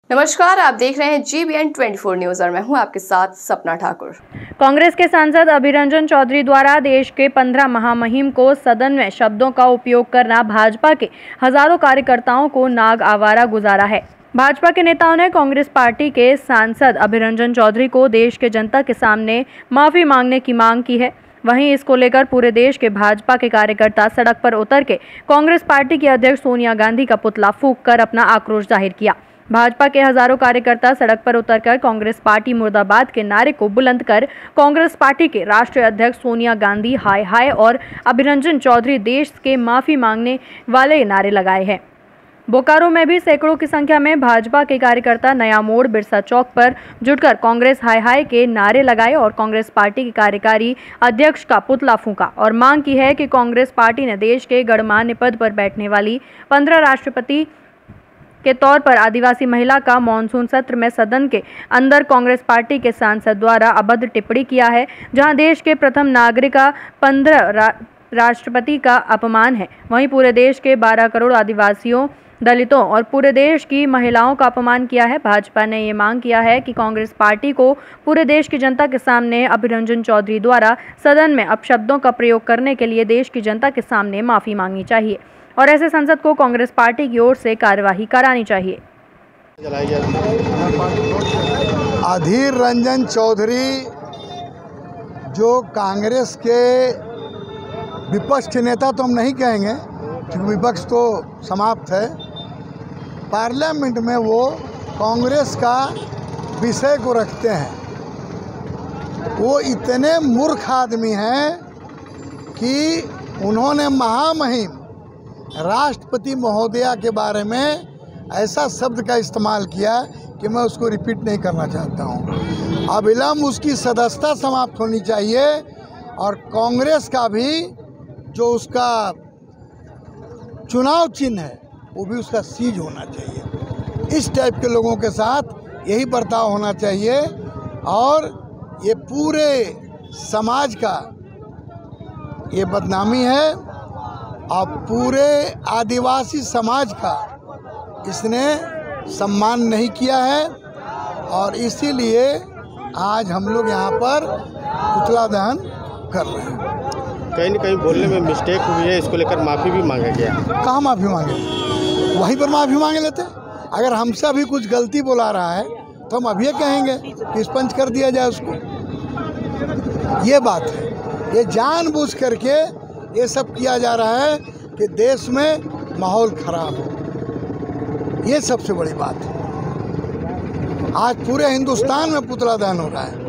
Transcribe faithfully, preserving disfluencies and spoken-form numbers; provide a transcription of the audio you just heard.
नमस्कार, आप देख रहे हैं जी बी एन चौबीस न्यूज और मैं हूं आपके साथ सपना ठाकुर। कांग्रेस के सांसद अभिरंजन चौधरी द्वारा देश के पंद्रह महामहिम को सदन में शब्दों का उपयोग करना भाजपा के हजारों कार्यकर्ताओं को नाग आवारा गुजारा है। भाजपा के नेताओं ने कांग्रेस पार्टी के सांसद अभिरंजन चौधरी को देश के जनता के सामने माफी मांगने की मांग की है। वहीं इसको लेकर पूरे देश के भाजपा के कार्यकर्ता सड़क पर उतर के कांग्रेस पार्टी की अध्यक्ष सोनिया गांधी का पुतला फूंक कर अपना आक्रोश जाहिर किया। भाजपा के हजारों कार्यकर्ता सड़क पर उतरकर कांग्रेस पार्टी मुर्दाबाद के नारे को बुलंद कर कांग्रेस पार्टी के राष्ट्रीय अध्यक्ष सोनिया गांधी हाय हाय और अभिरंजन चौधरी देश के माफी मांगने वाले नारे लगाए हैं। बोकारो में भी सैकड़ों की संख्या में भाजपा के कार्यकर्ता नया मोड़ बिरसा चौक पर जुटकर कांग्रेस हाय हाय के नारे लगाए और कांग्रेस पार्टी के कार्यकारी अध्यक्ष का पुतला फूंका और मांग की है कि कांग्रेस पार्टी ने देश के गणमान्य पद पर बैठने वाली पंद्रह राष्ट्रपति के तौर पर आदिवासी महिला का मॉनसून सत्र में सदन के अंदर कांग्रेस पार्टी के सांसद द्वारा अभद्र टिप्पणी किया है, जहां देश के प्रथम नागरिक का पंद्रह रा, राष्ट्रपति का अपमान है। वहीं पूरे देश के बारह करोड़ आदिवासियों, दलितों और पूरे देश की महिलाओं का अपमान किया है। भाजपा ने ये मांग किया है कि कांग्रेस पार्टी को पूरे देश की जनता के सामने अभिरंजन चौधरी द्वारा सदन में अपशब्दों का प्रयोग करने के लिए देश की जनता के सामने माफी मांगनी चाहिए और ऐसे सांसद को कांग्रेस पार्टी की ओर से कार्यवाही करानी चाहिए। अधीर रंजन चौधरी जो कांग्रेस के विपक्ष के नेता तो हम नहीं कहेंगे क्योंकि विपक्ष तो समाप्त है, पार्लियामेंट में वो कांग्रेस का विषय को रखते हैं। वो इतने मूर्ख आदमी हैं कि उन्होंने महामहिम राष्ट्रपति महोदया के बारे में ऐसा शब्द का इस्तेमाल किया कि मैं उसको रिपीट नहीं करना चाहता हूँ। अविलंब उसकी सदस्यता समाप्त होनी चाहिए और कांग्रेस का भी जो उसका चुनाव चिन्ह है वो भी उसका सीज होना चाहिए। इस टाइप के लोगों के साथ यही बर्ताव होना चाहिए और ये पूरे समाज का ये बदनामी है और पूरे आदिवासी समाज का इसने सम्मान नहीं किया है और इसीलिए आज हम लोग यहाँ पर पुतला दहन कर रहे हैं। कहीं न कहीं बोलने में मिस्टेक हुई है, इसको लेकर माफ़ी भी मांगा गया। कहाँ माफ़ी मांगे? वहीं पर माफ़ी मांगे लेते। अगर हमसे अभी कुछ गलती बोला रहा है तो हम अभी कहेंगे कि स्पंज कर दिया जाए उसको। ये बात है, ये जानबूझ करके ये सब किया जा रहा है कि देश में माहौल खराब हो। ये सबसे बड़ी बात है। आज पूरे हिंदुस्तान में पुतला दहन हो रहा है।